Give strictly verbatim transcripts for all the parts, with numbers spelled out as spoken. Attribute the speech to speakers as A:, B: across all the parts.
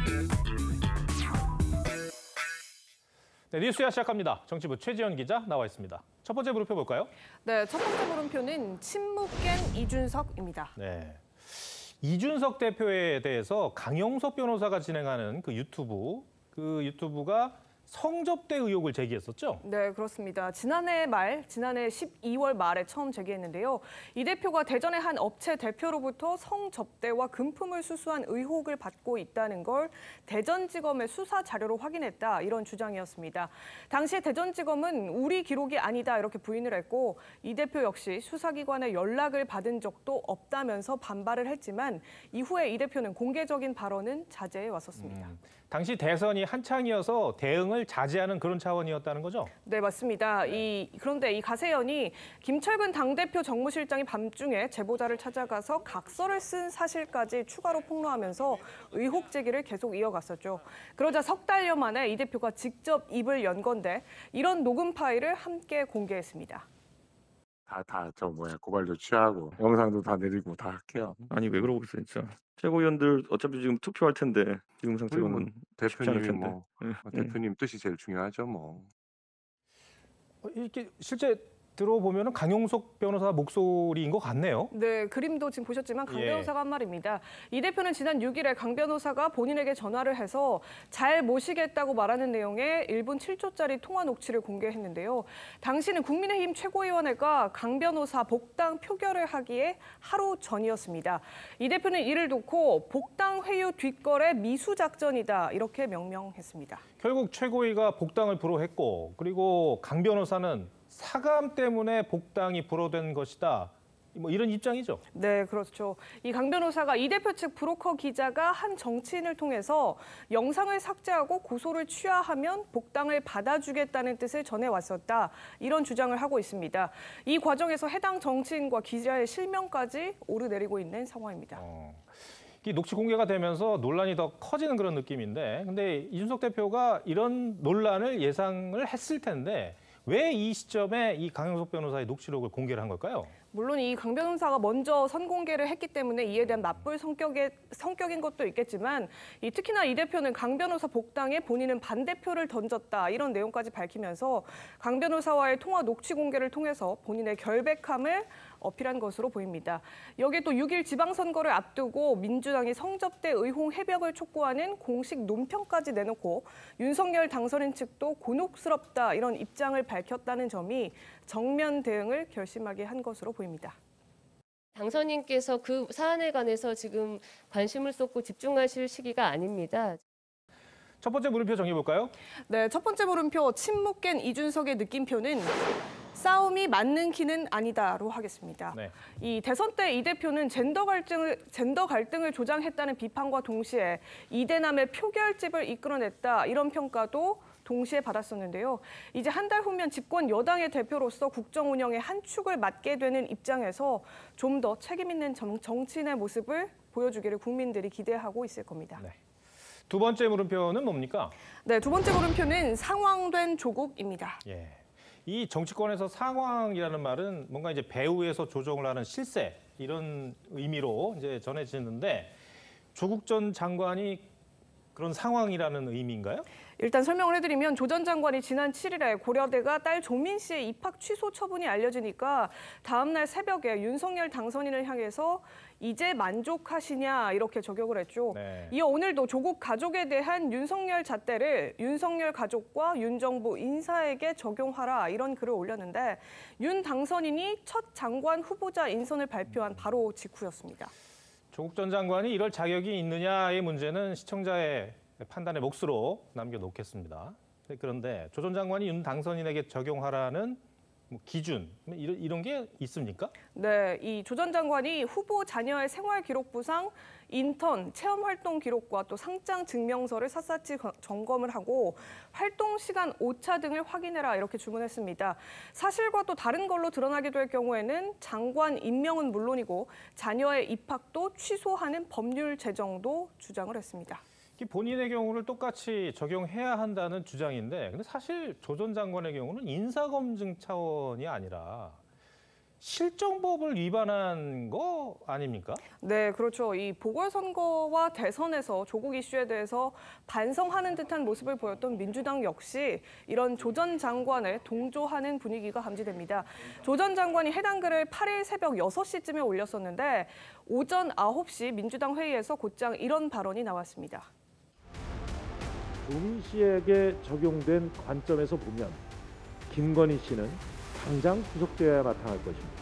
A: 네, 뉴스야 시작합니다. 정치부 최지연 기자 나와 있습니다. 첫 번째 물음표 볼까요?
B: 네, 첫 번째 물음표는 침묵 깬 이준석입니다.
A: 네, 이준석 대표에 대해서 강용석 변호사가 진행하는 그 유튜브, 그 유튜브가 성접대 의혹을 제기했었죠?
B: 네, 그렇습니다. 지난해 말, 지난해 십이월 말에 처음 제기했는데요. 이 대표가 대전의 한 업체 대표로부터 성접대와 금품을 수수한 의혹을 받고 있다는 걸 대전지검의 수사 자료로 확인했다, 이런 주장이었습니다. 당시 대전지검은 우리 기록이 아니다 이렇게 부인을 했고, 이 대표 역시 수사기관의 연락을 받은 적도 없다면서 반발을 했지만 이후에 이 대표는 공개적인 발언은 자제해 왔었습니다.
A: 음, 당시 대선이 한창이어서 대응을 자제하는 그런 차원이었다는 거죠?
B: 네, 맞습니다. 이, 그런데 이 가세연이 김철근 당대표 정무실장이 밤중에 제보자를 찾아가서 각서를 쓴 사실까지 추가로 폭로하면서 의혹 제기를 계속 이어갔었죠. 그러자 석 달여 만에 이 대표가 직접 입을 연 건데 이런 녹음 파일을 함께 공개했습니다.
C: 다, 다, 저 뭐야, 고발도 취하고, 영상도 다 내리고 다 할게요.
D: 아니 왜 그러고 있어 진짜. 최고위원들 어차피 지금 투표할 텐데 지금
C: 우리
D: 상태로는
C: 뭐
D: 쉽지 않을
C: 대표님이
D: 텐데.
C: 뭐,
D: 예,
C: 뭐
D: 예.
C: 대표님 뜻이 제일 중요하죠, 뭐.
A: 이렇게 실제 들어보면 강용석 변호사 목소리인 것 같네요.
B: 네, 그림도 지금 보셨지만 강
A: 예.
B: 변호사가 한 말입니다. 이 대표는 지난 육 일에 강 변호사가 본인에게 전화를 해서 잘 모시겠다고 말하는 내용의 일 분 칠 초짜리 통화 녹취를 공개했는데요. 당시는 국민의힘 최고위원회가 강 변호사 복당 표결을 하기에 하루 전이었습니다. 이 대표는 이를 놓고 복당 회유 뒷거래 미수 작전이다, 이렇게 명명했습니다.
A: 결국 최고위가 복당을 불허했고, 그리고 강 변호사는 사감 때문에 복당이 불허된 것이다, 뭐 이런 입장이죠.
B: 네, 그렇죠. 이 강 변호사가 이 대표 측 브로커 기자가 한 정치인을 통해서 영상을 삭제하고 고소를 취하하면 복당을 받아주겠다는 뜻을 전해왔었다, 이런 주장을 하고 있습니다. 이 과정에서 해당 정치인과 기자의 실명까지 오르내리고 있는 상황입니다.
A: 어, 이 녹취 공개가 되면서 논란이 더 커지는 그런 느낌인데, 근데 이준석 대표가 이런 논란을 예상을 했을 텐데 왜 이 시점에 이 강용석 변호사의 녹취록을 공개를 한 걸까요?
B: 물론 이 강 변호사가 먼저 선공개를 했기 때문에 이에 대한 맞불 성격의, 성격인 것도 있겠지만 이 특히나 이 대표는 강 변호사 복당에 본인은 반대표를 던졌다, 이런 내용까지 밝히면서 강 변호사와의 통화 녹취 공개를 통해서 본인의 결백함을 어필한 것으로 보입니다. 여기에 또 육 일 지방선거를 앞두고 민주당이 성접대 의혹 해벽을 촉구하는 공식 논평까지 내놓고 윤석열 당선인 측도 곤혹스럽다, 이런 입장을 밝혔다는 점이 정면 대응을 결심하게 한 것으로 보입니다.
E: 당선인께서 그 사안에 관해서 지금 관심을 쏟고 집중하실 시기가 아닙니다.
A: 첫 번째 물음표 정해볼까요?
B: 네, 첫 번째 물음표 침묵 깬 이준석의 느낌표는 싸움이 맞는 키는 아니다로 하겠습니다.
A: 네.
B: 이 대선 때 이 대표는 젠더 갈등을 젠더 갈등을 조장했다는 비판과 동시에 이대남의 표결집을 이끌어냈다, 이런 평가도 동시에 받았었는데요. 이제 한 달 후면 집권 여당의 대표로서 국정 운영의 한 축을 맡게 되는 입장에서 좀 더 책임 있는 정, 정치인의 모습을 보여주기를 국민들이 기대하고 있을 겁니다.
A: 네. 두 번째 물음표는 뭡니까?
B: 네, 두 번째 물음표는 상황된 조국입니다.
A: 예. 이 정치권에서 상황이라는 말은 뭔가 이제 배후에서 조정을 하는 실세, 이런 의미로 이제 전해지는데, 조국 전 장관이 그런 상황이라는 의미인가요?
B: 일단 설명을 해드리면 조 전 장관이 지난 칠 일에 고려대가 딸 조민 씨의 입학 취소 처분이 알려지니까 다음 날 새벽에 윤석열 당선인을 향해서 이제 만족하시냐, 이렇게 저격을 했죠.
A: 네.
B: 이어 오늘도 조국 가족에 대한 윤석열 잣대를 윤석열 가족과 윤 정부 인사에게 적용하라, 이런 글을 올렸는데 윤 당선인이 첫 장관 후보자 인선을 발표한 바로 직후였습니다.
A: 조국 전 장관이 이럴 자격이 있느냐의 문제는 시청자의 판단의 몫으로 남겨놓겠습니다. 그런데 조 전 장관이 윤 당선인에게 적용하라는 뭐 기준, 이런, 이런 게 있습니까?
B: 네, 이 조 전 장관이 후보 자녀의 생활기록부상 인턴, 체험활동 기록과 또 상장 증명서를 샅샅이 점검을 하고 활동 시간 오차 등을 확인해라, 이렇게 주문했습니다. 사실과 또 다른 걸로 드러나게 될 경우에는 장관 임명은 물론이고 자녀의 입학도 취소하는 법률 제정도 주장을 했습니다.
A: 본인의 경우를 똑같이 적용해야 한다는 주장인데, 근데 사실 조 전 장관의 경우는 인사검증 차원이 아니라 실정법을 위반한 거 아닙니까?
B: 네, 그렇죠. 이 보궐선거와 대선에서 조국 이슈에 대해서 반성하는 듯한 모습을 보였던 민주당 역시 이런 조 전 장관에 동조하는 분위기가 감지됩니다. 조 전 장관이 해당 글을 팔 일 새벽 여섯 시쯤에 올렸었는데 오전 아홉 시 민주당 회의에서 곧장 이런 발언이 나왔습니다.
F: 조민 씨에게 적용된 관점에서 보면 김건희 씨는 당장 구속돼야 마땅할 것입니다.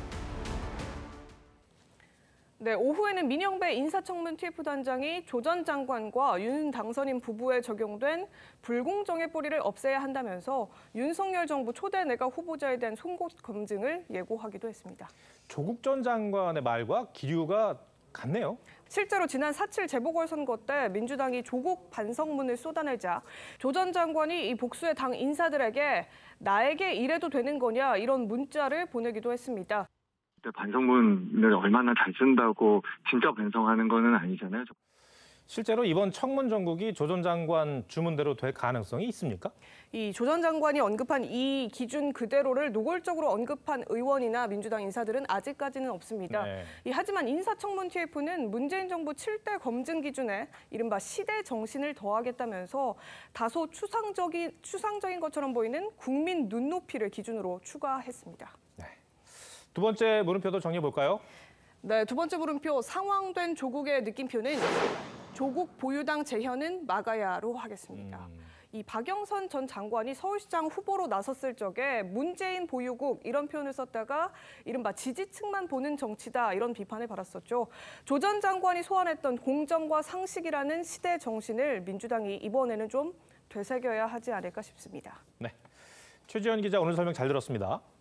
B: 네, 오후에는 민영배 인사청문 티에프 단장이 조 전 장관과 윤 당선인 부부에 적용된 불공정의 뿌리를 없애야 한다면서 윤석열 정부 초대 내각 후보자에 대한 송곳 검증을 예고하기도 했습니다.
A: 조국 전 장관의 말과 기류가 같네요.
B: 실제로 지난 사 칠 재보궐선거 때 민주당이 조국 반성문을 쏟아내자 조 전 장관이 이 복수의 당 인사들에게 나에게 이래도 되는 거냐 이런 문자를 보내기도 했습니다.
G: 반성문을 얼마나 잘 쓴다고 진짜 반성하는 거는 아니잖아요.
A: 실제로 이번 청문 정국이 조 전 장관 주문대로 될 가능성이 있습니까?
B: 이 조 전 장관이 언급한 이 기준 그대로를 노골적으로 언급한 의원이나 민주당 인사들은 아직까지는 없습니다.
A: 네.
B: 이, 하지만 인사청문 티에프는 문재인 정부 칠 대 검증 기준에 이른바 시대 정신을 더하겠다면서 다소 추상적인, 추상적인 것처럼 보이는 국민 눈높이를 기준으로 추가했습니다.
A: 네. 두 번째 물음표도 정리해 볼까요?
B: 네, 두 번째 물음표 상황된 조국의 느낌표는 조국 보유당 재현은 막아야로 하겠습니다.
A: 음.
B: 이 박영선 전 장관이 서울시장 후보로 나섰을 적에 문재인 보유국 이런 표현을 썼다가 이른바 지지층만 보는 정치다 이런 비판을 받았었죠. 조 전 장관이 소환했던 공정과 상식이라는 시대 정신을 민주당이 이번에는 좀 되새겨야 하지 않을까 싶습니다.
A: 네. 최지연 기자 오늘 설명 잘 들었습니다.